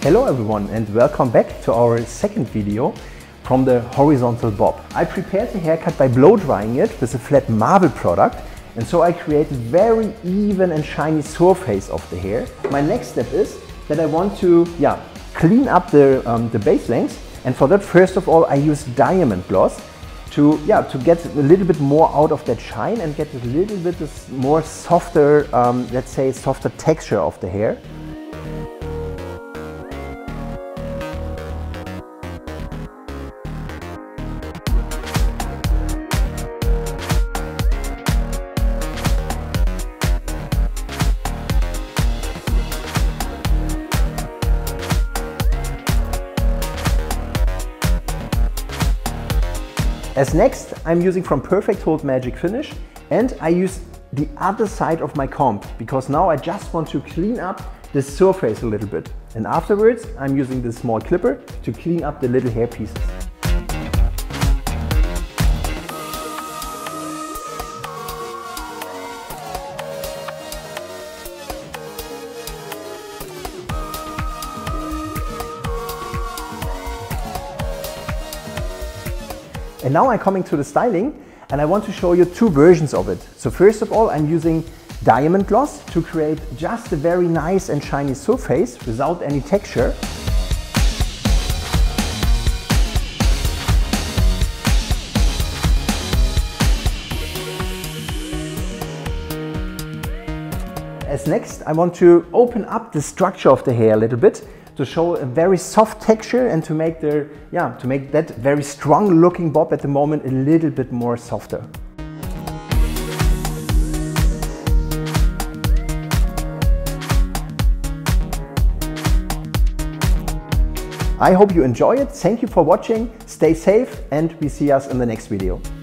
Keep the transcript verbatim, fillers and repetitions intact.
Hello everyone and welcome back to our second video from the horizontal bob. I prepared the haircut by blow drying it with a flat marble product, and so I created very even and shiny surface of the hair. My next step is that I want to yeah, clean up the, um, the base length, and for that first of all I use diamond gloss to, yeah, to get a little bit more out of that shine and get a little bit more softer, um, let's say softer texture of the hair. As next, I'm using from Perfect Hold Magic Finish, and I use the other side of my comb because now I just want to clean up the surface a little bit. And afterwards, I'm using this small clipper to clean up the little hair pieces. And now I'm coming to the styling, and I want to show you two versions of it. So first of all, I'm using diamond gloss to create just a very nice and shiny surface without any texture. As next, I want to open up the structure of the hair a little bit to show a very soft texture and to make the, yeah, to make that very strong looking bob at the moment a little bit more softer. I hope you enjoy it. Thank you for watching. Stay safe and we see us in the next video.